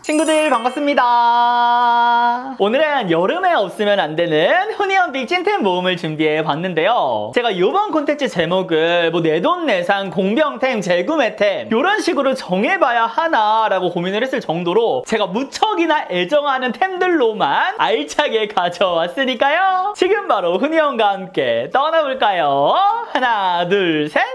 친구들 반갑습니다. 오늘은 여름에 없으면 안 되는 후니언빅 찐템 모음을 준비해 봤는데요. 제가 이번 콘텐츠 제목을 내돈내산, 공병템, 재구매템 이런 식으로 정해봐야 하나라고 고민을 했을 정도로 제가 무척이나 애정하는 템들로만 알차게 가져왔으니까요. 지금 바로 후니언과 함께 떠나볼까요? 하나, 둘, 셋!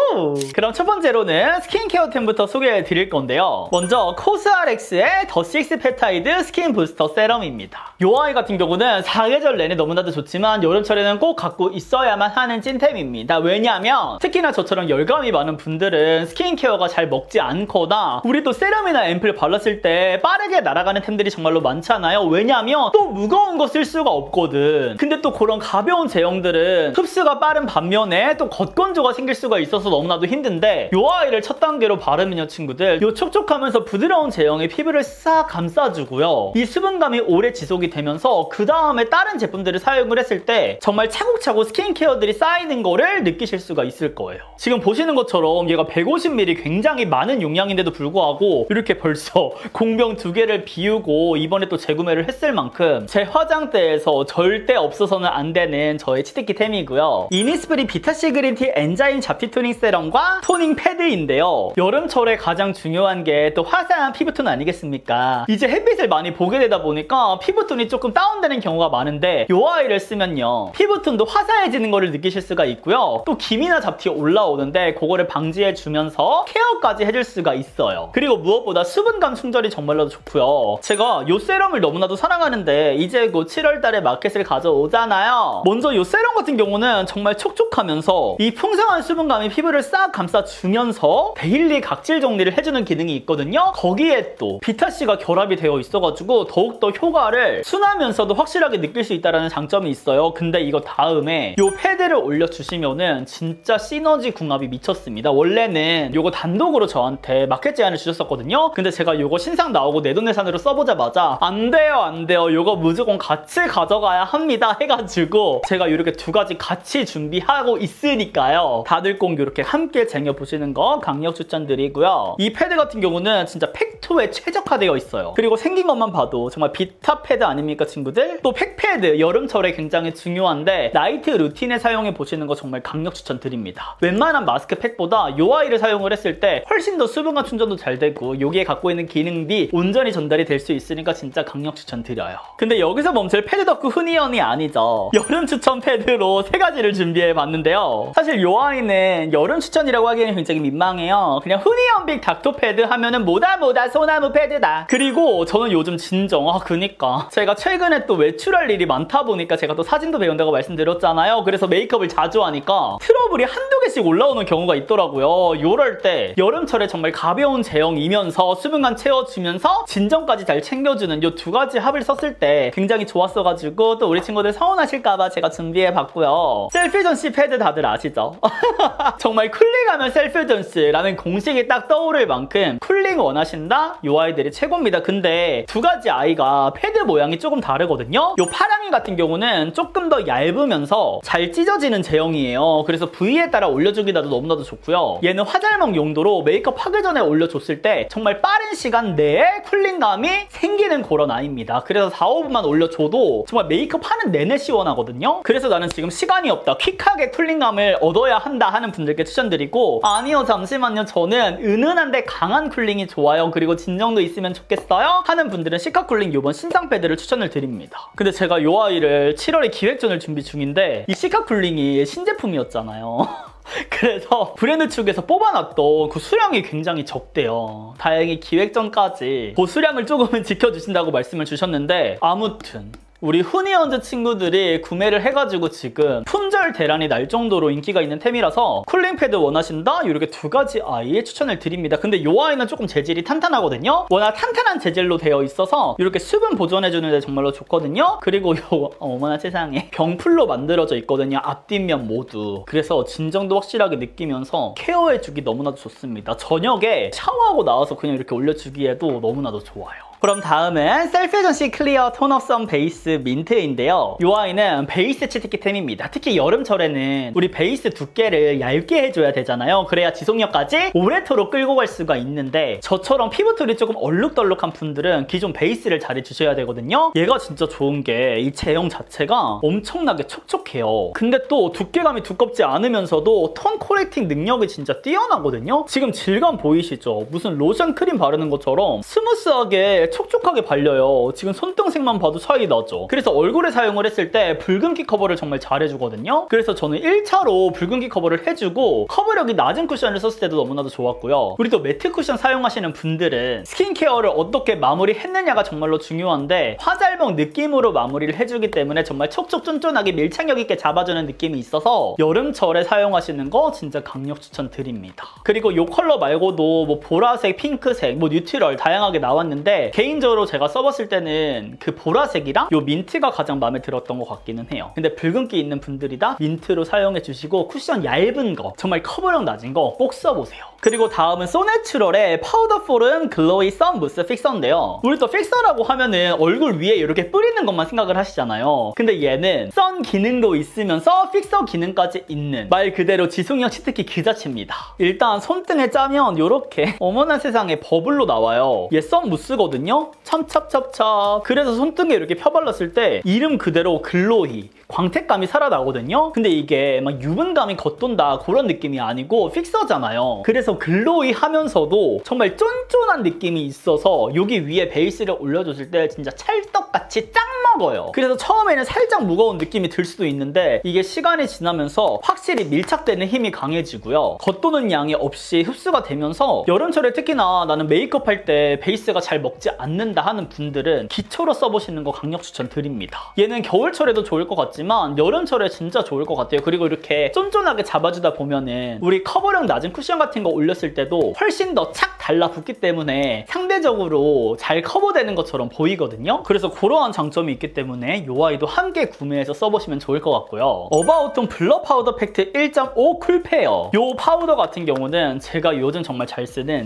그럼 첫 번째로는 스킨케어템부터 소개해 드릴 건데요. 먼저 코스알엑스의 더 식스 펩타이드 스킨 부스터 세럼입니다. 이 아이 같은 경우는 사계절 내내 너무나도 좋지만 여름철에는 꼭 갖고 있어야만 하는 찐템입니다. 왜냐하면 특히나 저처럼 열감이 많은 분들은 스킨케어가 잘 먹지 않거나 우리 또 세럼이나 앰플 발랐을 때 빠르게 날아가는 템들이 정말로 많잖아요. 왜냐하면 또 무거운 거 쓸 수가 없거든. 근데 또 그런 가벼운 제형들은 흡수가 빠른 반면에 또 겉건조가 생길 수가 있어서 너무나도 힘든데 이 아이를 첫 단계로 바르면요 친구들, 이 촉촉하면서 부드러운 제형의 피부를 싹 감싸주고요. 이 수분감이 오래 지속이 되면서 그 다음에 다른 제품들을 사용을 했을 때 정말 차곡차곡 스킨케어들이 쌓이는 거를 느끼실 수가 있을 거예요. 지금 보시는 것처럼 얘가 150ml 굉장히 많은 용량인데도 불구하고 이렇게 벌써 공병 2개를 비우고 이번에 또 재구매를 했을 만큼 제 화장대에서 절대 없어서는 안 되는 저의 치트키템이고요. 이니스프리 비타C 그린티 엔자임 잡티 토닝 세럼과 토닝 패드인데요. 여름철에 가장 중요한 게 또 화사한 피부톤 아니겠습니까? 이제 햇빛을 많이 보게 되다 보니까 피부톤이 조금 다운되는 경우가 많은데 이 아이를 쓰면요 피부톤도 화사해지는 거를 느끼실 수가 있고요. 또 기미나 잡티 올라오는데 그거를 방지해주면서 케어까지 해줄 수가 있어요. 그리고 무엇보다 수분감 충전이 정말로 좋고요. 제가 이 세럼을 너무나도 사랑하는데 이제 곧 7월달에 마켓을 가져오잖아요. 먼저 이 세럼 같은 경우는 정말 촉촉하면서 이 풍성한 수분감이 피부를 싹 감싸주면서 데일리 각질 정리를 해주는 기능이 있거든요. 거기에 또 비타C가 결합이 되어 있어가지고 더욱더 효과를 순하면서도 확실하게 느낄 수 있다는 장점이 있어요. 근데 이거 다음에 이 패드를 올려주시면은 진짜 시너지 궁합이 미쳤습니다. 원래는 이거 단독으로 저한테 마켓 제안을 주셨었거든요. 근데 제가 이거 신상 나오고 내돈내산으로 써보자마자 안 돼요 이거 무조건 같이 가져가야 합니다 해가지고 제가 이렇게 두 가지 같이 준비하고 있으니까요. 다들 꼭 이렇게 함께 쟁여보시는 거 강력 추천드리고요. 이 패드 같은 경우는 진짜 팩토에 최적화되어 있어요. 그리고 생긴 것만 봐도 정말 비타 패드 아닙니까 친구들? 또 팩패드 여름철에 굉장히 중요한데 나이트 루틴에 사용해 보시는 거 정말 강력 추천드립니다. 웬만한 마스크팩보다 이 아이를 사용을 했을 때 훨씬 더 수분감 충전도 잘 되고 여기에 갖고 있는 기능들이 온전히 전달이 될 수 있으니까 진짜 강력 추천드려요. 근데 여기서 멈출 패드 덕후 후니언이 아니죠. 여름 추천 패드로 3가지를 준비해 봤는데요. 사실 이 아이는 여름 추천이라고 하기에는 굉장히 민망해요. 그냥 후니언빅 닥터 패드 하면은 뭐다 소나무 패드다. 그리고 저는 요즘 그니까 제가 최근에 또 외출할 일이 많다 보니까 제가 또 사진도 배운다고 말씀드렸잖아요. 그래서 메이크업을 자주 하니까 트러블이 한두 개씩 올라오는 경우가 있더라고요. 요럴 때 여름철에 정말 가벼운 제형이면서 수분감 채워주면서 진정까지 잘 챙겨주는 요 2가지 합을 썼을 때 굉장히 좋았어가지고 또 우리 친구들 서운하실까봐 제가 준비해봤고요. 셀피존시 패드 다들 아시죠? 정말 쿨링하면 셀피존시라는 공식이 딱 떠오를 만큼 쿨링 원하신다? 요 아이들이 최고입니다. 근데 2가지 아이가 패드 모양이 조금 다르거든요. 요 파랑이 같은 경우는 조금 더 얇으면서 잘 찢어지는 제형이에요. 그래서 부위에 따라 올려주기도 너무나도 좋고요. 얘는 화잘먹 용도로 메이크업 하기 전에 올려줬을 때 정말 빠른 시간 내에 쿨링감이 생기는 그런 아이입니다. 그래서 4, 5분만 올려줘도 정말 메이크업 하는 내내 시원하거든요. 그래서 나는 지금 시간이 없다, 퀵하게 쿨링감을 얻어야 한다 하는 분들께 추천드리고, 아니요 잠시만요 저는 은은한데 강한 쿨링이 좋아요, 그리고 진정도 있으면 좋겠어요 하는 분들은 시카쿨링 이번 신상 패드를 추천을 드립니다. 근데 제가 이 아이를 7월에 기획전을 준비 중인데 이 시카쿨링이 신제품이었잖아요. 그래서 브랜드 측에서 뽑아놨던 그 수량이 굉장히 적대요. 다행히 기획전까지 그 수량을 조금은 지켜주신다고 말씀을 주셨는데, 아무튼 우리 후니언즈 친구들이 구매를 해가지고 지금 품절 대란이 날 정도로 인기가 있는 템이라서 쿨링 패드 원하신다? 이렇게 2가지 아이 추천을 드립니다. 근데 이 아이는 조금 재질이 탄탄하거든요. 워낙 탄탄한 재질로 되어 있어서 이렇게 수분 보존해주는 데 정말로 좋거든요. 그리고 어머나 세상에 병풀로 만들어져 있거든요. 앞뒷면 모두. 그래서 진정도 확실하게 느끼면서 케어해주기 너무나도 좋습니다. 저녁에 샤워하고 나와서 그냥 이렇게 올려주기에도 너무나도 좋아요. 그럼 다음은 셀프에전시 클리어 톤업 선 베이스 민트인데요. 이 아이는 베이스 치트키템입니다. 특히 여름철에는 우리 베이스 두께를 얇게 해줘야 되잖아요. 그래야 지속력까지 오래도록 끌고 갈 수가 있는데 저처럼 피부톤이 조금 얼룩덜룩한 분들은 기존 베이스를 잘 해주셔야 되거든요. 얘가 진짜 좋은 게 이 제형 자체가 엄청나게 촉촉해요. 근데 또 두께감이 두껍지 않으면서도 톤 코렉팅 능력이 진짜 뛰어나거든요. 지금 질감 보이시죠? 무슨 로션 크림 바르는 것처럼 스무스하게 촉촉하게 발려요. 지금 손등색만 봐도 차이 나죠? 그래서 얼굴에 사용을 했을 때 붉은기 커버를 정말 잘 해주거든요. 그래서 저는 1차로 붉은기 커버를 해주고 커버력이 낮은 쿠션을 썼을 때도 너무나도 좋았고요. 우리 또 매트 쿠션 사용하시는 분들은 스킨케어를 어떻게 마무리했느냐가 정말로 중요한데 화잘먹 느낌으로 마무리를 해주기 때문에 정말 촉촉 쫀쫀하게 밀착력 있게 잡아주는 느낌이 있어서 여름철에 사용하시는 거 진짜 강력 추천드립니다. 그리고 이 컬러 말고도 뭐 보라색, 핑크색, 뭐 뉴트럴 다양하게 나왔는데 개인적으로 제가 써봤을 때는 그 보라색이랑 이 민트가 가장 마음에 들었던 것 같기는 해요. 근데 붉은기 있는 분들이다 민트로 사용해 주시고 쿠션 얇은 거 정말 커버력 낮은 거 꼭 써보세요. 그리고 다음은 소내추럴의 파우더 폼 글로이 선 무스 픽서인데요. 우리 또 픽서라고 하면은 얼굴 위에 이렇게 뿌리는 것만 생각을 하시잖아요. 근데 얘는 선 기능도 있으면서 픽서 기능까지 있는 말 그대로 지속력 치트키 그 자체입니다. 일단 손등에 짜면 이렇게 어머나 세상에 버블로 나와요. 얘 선 무스거든요. 찹찹찹찹. 그래서 손등에 이렇게 펴발랐을 때 이름 그대로 글로이 광택감이 살아나거든요. 근데 이게 막 유분감이 겉돈다 그런 느낌이 아니고 픽서잖아요. 그래서 글로이 하면서도 정말 쫀쫀한 느낌이 있어서 여기 위에 베이스를 올려줬을 때 진짜 찰떡같이 짱 먹어요. 그래서 처음에는 살짝 무거운 느낌이 들 수도 있는데 이게 시간이 지나면서 확실히 밀착되는 힘이 강해지고요. 겉도는 양이 없이 흡수가 되면서 여름철에 특히나 나는 메이크업 할 때 베이스가 잘 먹지 않는다 하는 분들은 기초로 써보시는 거 강력 추천드립니다. 얘는 겨울철에도 좋을 것 같지만 여름철에 진짜 좋을 것 같아요. 그리고 이렇게 쫀쫀하게 잡아주다 보면은 우리 커버력 낮은 쿠션 같은 거 올렸을 때도 훨씬 더 착 달라붙기 때문에 상대적으로 잘 커버되는 것처럼 보이거든요. 그래서 그러한 장점이 있기 때문에 이 아이도 함께 구매해서 써보시면 좋을 것 같고요. 어바웃톤 블러 파우더 팩트 1.5 쿨페어 이 파우더 같은 경우는 제가 요즘 정말 잘 쓰는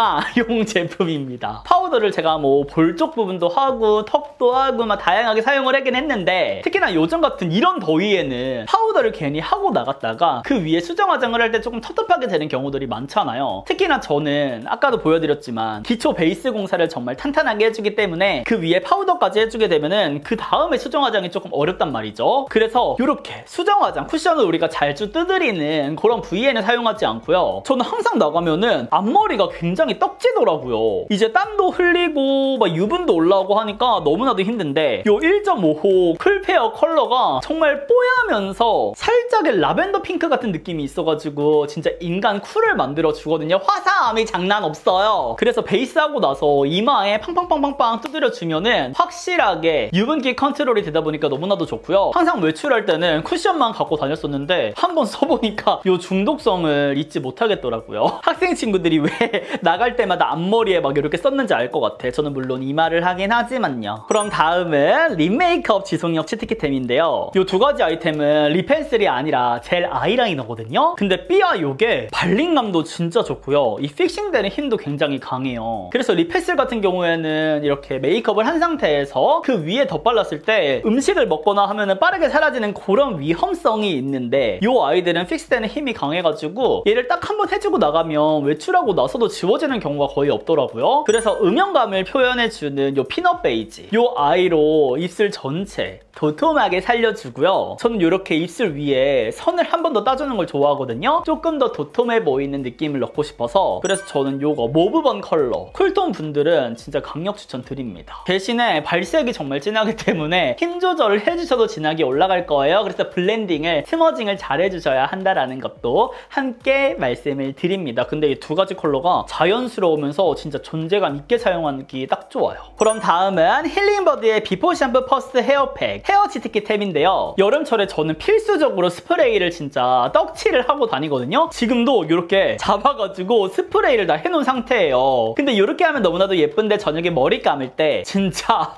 이마용 제품입니다. 파우더를 제가 뭐 볼 쪽 부분도 하고 턱도 하고 막 다양하게 사용을 하긴 했는데 특히나 요즘 같은 이런 더위에는 파우더를 괜히 하고 나갔다가 그 위에 수정 화장을 할 때 조금 텁텁하게 되는 경우들이 많잖아요. 특히나 저는 아까도 보여드렸지만 기초 베이스 공사를 정말 탄탄하게 해주기 때문에 그 위에 파우더까지 해주게 되면은 그 다음에 수정 화장이 조금 어렵단 말이죠. 그래서 이렇게 수정 화장 쿠션을 우리가 자주 두드리는 그런 부위에는 사용하지 않고요. 저는 항상 나가면은 앞머리가 굉장히 떡지더라고요. 이제 땀도 흘리고 막 유분도 올라오고 하니까 너무나도 힘든데 이 1.5호 쿨페어 컬러가 정말 뽀야면서 살짝의 라벤더 핑크 같은 느낌이 있어가지고 진짜 인간 쿨을 만들어 주거든요. 화사함이 장난 없어요. 그래서 베이스하고 나서 이마에 팡팡팡팡팡 두드려 주면은 확실하게 유분기 컨트롤이 되다 보니까 너무나도 좋고요. 항상 외출할 때는 쿠션만 갖고 다녔었는데 한번 써보니까 이 중독성을 잊지 못하겠더라고요. 학생 친구들이 왜 나갈 때마다 앞머리에 막 이렇게 썼는지 알 것 같아. 저는 물론 이마를 하긴 하지만요. 그럼 다음은 립 메이크업 지속력 치트키템인데요. 이 두 가지 아이템은 립 펜슬이 아니라 젤 아이라이너거든요. 근데 삐아 요게 발림감도 진짜 좋고요. 이 픽싱되는 힘도 굉장히 강해요. 그래서 립 펜슬 같은 경우에는 이렇게 메이크업을 한 상태에서 그 위에 덧발랐을 때 음식을 먹거나 하면은 빠르게 사라지는 그런 위험성이 있는데 이 아이들은 픽스되는 힘이 강해가지고 얘를 딱 한번 해주고 나가면 외출하고 나서도 지워지는 경우가 거의 없더라고요. 그래서 음영감을 표현해주는 이 피넛 베이지 이 아이로 입술 전체 도톰하게 살려주고요. 저는 이렇게 입술 위에 선을 한 번 더 따주는 걸 좋아하거든요. 조금 더 도톰해 보이는 느낌을 넣고 싶어서 그래서 저는 이거 모브번 컬러 쿨톤 분들은 진짜 강력 추천드립니다. 대신에 발색이 정말 진하기 때문에 힘 조절을 해주셔도 진하게 올라갈 거예요. 그래서 블렌딩을 스머징을 잘 해주셔야 한다라는 것도 함께 말씀을 드립니다. 근데 이 두 가지 컬러가 자연스러우면서 진짜 존재감 있게 사용하기 딱 좋아요. 그럼 다음은 힐링버드의 비포 샴푸 퍼스트 헤어팩 헤어 치트키템인데요. 여름철에 저는 필수적으로 스프레이를 진짜 떡칠을 하고 다니거든요. 지금도 이렇게 잡아가지고 스프레이를 다 해놓은 상태예요. 근데 이렇게 하면 너무나도 예쁜데 저녁에 머리 감을 때 진짜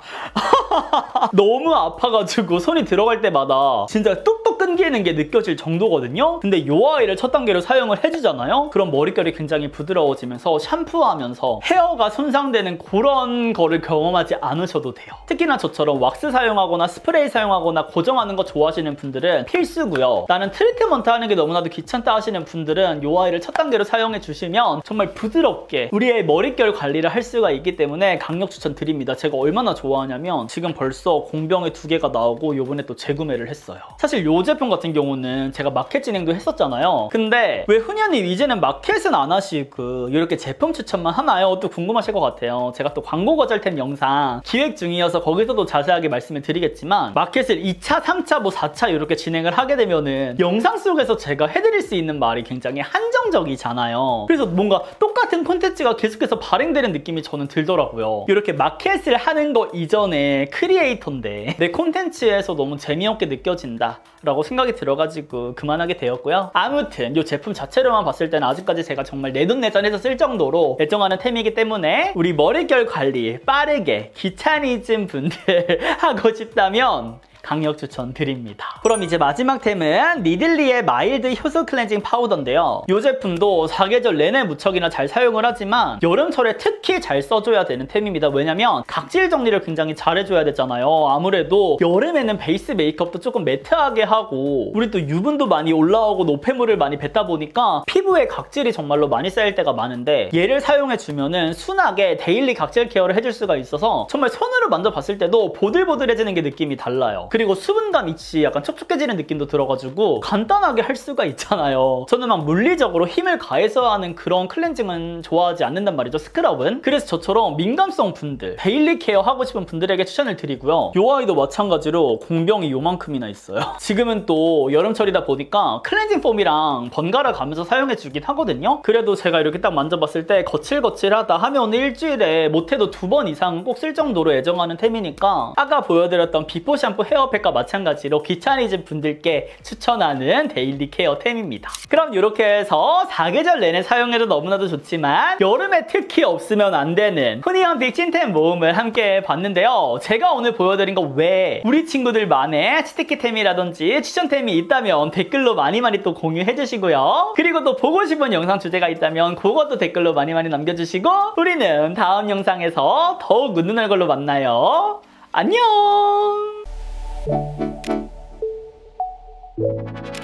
너무 아파가지고 손이 들어갈 때마다 진짜 뚝뚝 끊기는 게 느껴질 정도거든요. 근데 이 아이를 첫 단계로 사용을 해주잖아요. 그럼 머릿결이 굉장히 부드러워지면서 샴푸하면서 헤어가 손상되는 그런 거를 경험하지 않으셔도 돼요. 특히나 저처럼 왁스 사용하거나 스프레이 사용하거나 고정하는 거 좋아하시는 분들은 필수고요. 나는 트리트먼트 하는 게 너무나도 귀찮다 하시는 분들은 이 아이를 첫 단계로 사용해 주시면 정말 부드럽게 우리의 머릿결 관리를 할 수가 있기 때문에 강력 추천드립니다. 제가 얼마나 좋아하냐면 지금 벌써 공병에 2개가 나오고 요번에 또 재구매를 했어요. 사실 이 제품 같은 경우는 제가 마켓 진행도 했었잖아요. 근데 왜 훈현님 이제는 마켓은 안 하시고 이렇게 제품 추천만 하나요? 또 궁금하실 것 같아요. 제가 또 광고 거절템 영상 기획 중이어서 거기서도 자세하게 말씀을 드리겠지만 마켓을 2차, 3차, 뭐 4차 이렇게 진행을 하게 되면은 영상 속에서 제가 해드릴 수 있는 말이 굉장히 한정적이잖아요. 그래서 뭔가 똑같은 콘텐츠가 계속해서 발행되는 느낌이 저는 들더라고요. 이렇게 마켓을 하는 거 이전에 크리에이터인데 내 콘텐츠에서 너무 재미없게 느껴진다 라고 생각이 들어가지고 그만하게 되었고요. 아무튼 이 제품 자체로만 봤을 때는 아직까지 제가 정말 내돈내산해서 쓸 정도로 애정하는 템이기 때문에 우리 머릿결 관리 빠르게 귀차니즘 분들 하고 싶다면 강력 추천드립니다. 그럼 이제 마지막 템은 니들리의 마일드 효소 클렌징 파우더인데요. 이 제품도 사계절 내내 무척이나 잘 사용을 하지만 여름철에 특히 잘 써줘야 되는 템입니다. 왜냐면 각질 정리를 굉장히 잘 해줘야 되잖아요. 아무래도 여름에는 베이스 메이크업도 조금 매트하게 하고 우리 또 유분도 많이 올라오고 노폐물을 많이 뱉다 보니까 피부에 각질이 정말로 많이 쌓일 때가 많은데 얘를 사용해주면은 순하게 데일리 각질 케어를 해줄 수가 있어서 정말 손으로 만져봤을 때도 보들보들해지는 게 느낌이 달라요. 그리고 수분감 있이 약간 촉촉해지는 느낌도 들어가지고 간단하게 할 수가 있잖아요. 저는 막 물리적으로 힘을 가해서 하는 그런 클렌징은 좋아하지 않는단 말이죠, 스크럽은. 그래서 저처럼 민감성 분들, 데일리 케어 하고 싶은 분들에게 추천을 드리고요. 이 아이도 마찬가지로 공병이 요만큼이나 있어요. 지금은 또 여름철이다 보니까 클렌징 폼이랑 번갈아 가면서 사용해주긴 하거든요. 그래도 제가 이렇게 딱 만져봤을 때 거칠거칠하다 하면 일주일에 못해도 2번 이상 꼭 쓸 정도로 애정하는 템이니까 아까 보여드렸던 비포 샴푸 헤어팩과 마찬가지로 귀차니즘 분들께 추천하는 데일리 케어템입니다. 그럼 이렇게 해서 사계절 내내 사용해도 너무나도 좋지만 여름에 특히 없으면 안 되는 훈이언픽 찐템 모음을 함께 봤는데요. 제가 오늘 보여드린 거 외에 우리 친구들만의 치트키템이라든지 추천템이 있다면 댓글로 많이 또 공유해 주시고요. 그리고 또 보고 싶은 영상 주제가 있다면 그것도 댓글로 많이 남겨주시고 우리는 다음 영상에서 더욱 은은한 걸로 만나요. 안녕!